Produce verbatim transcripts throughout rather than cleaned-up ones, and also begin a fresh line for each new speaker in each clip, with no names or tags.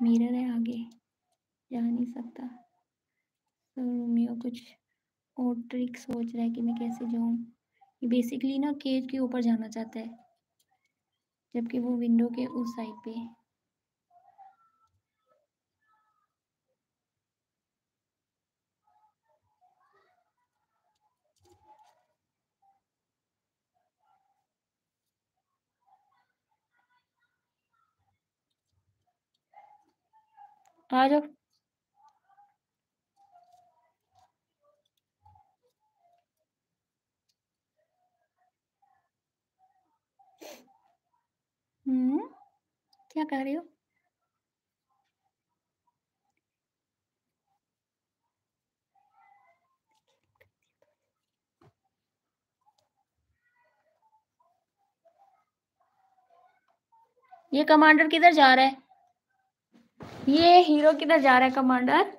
Mirror है आगे, जा नहीं सकता। तो रोमियो कुछ और ट्रिक सोच रहा है कि मैं कैसे जाऊँ। ये बेसिकली ना केज के ऊपर जाना चाहता है, जबकि वो विंडो के उस साइड पे है। आ जाओ। हम्म, क्या कर रहे हो? ये कमांडर किधर जा रहा है? ये हीरो किधर जा रहा है कमांडर?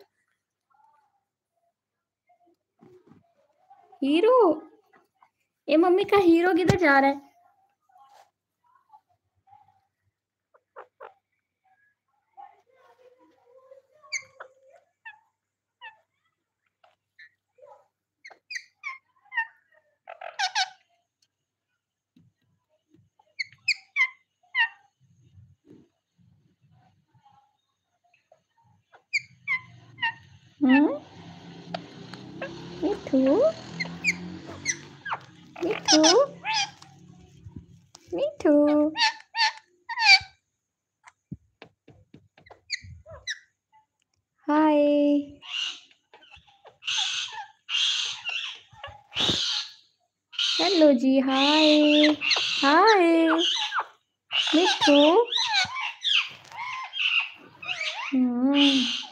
हीरो, ये मम्मी का हीरो किधर जा रहा है? Hmm, Mithu, Mithu, Mithu. Hi, hello ji, hi hi Mithu. Hmm,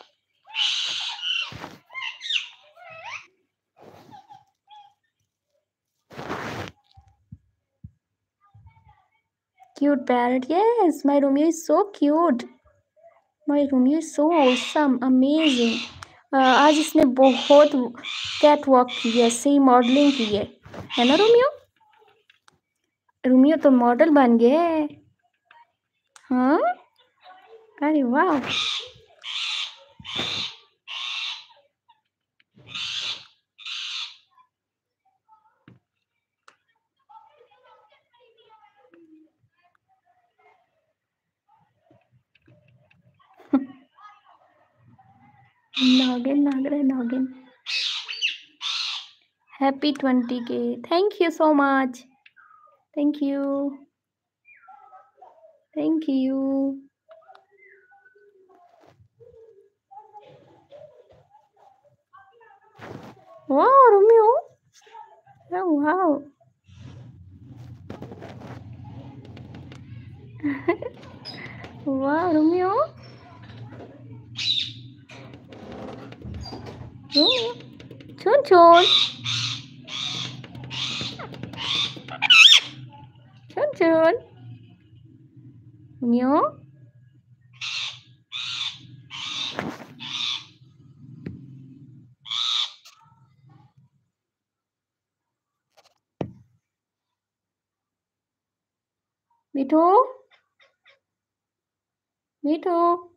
cute parrot. Yes, my Romeo is so cute. My Romeo is so awesome, amazing. uh, आज इसने बहुत कैट वॉक की है, सही मॉडलिंग की है है ना रोमियो? रोमियो तो मॉडल बन गया है। हाँ, अरे वाह। नागिन नाग रहा है नागिन। Happy twenty K, thank you so much, thank you, thank you. वाह रोमियो, वाह। वाह रोमियो, रोमियो, चुन चुन, चुन चुन, Romeo. Mithu, Mithu,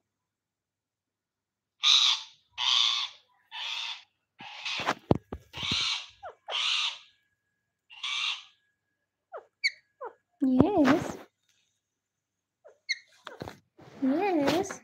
yes, yes।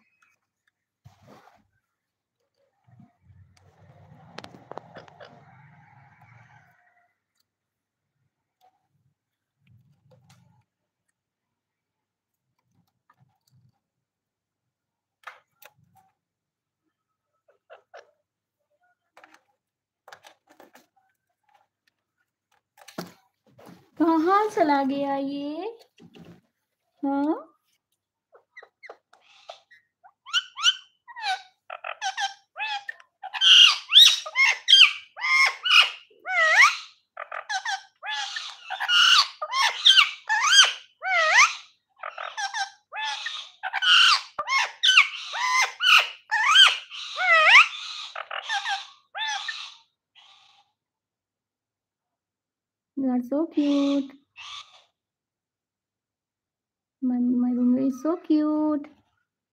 कहाँ चला गया ये? हाँ, you are so cute. My, my Romeo is so cute.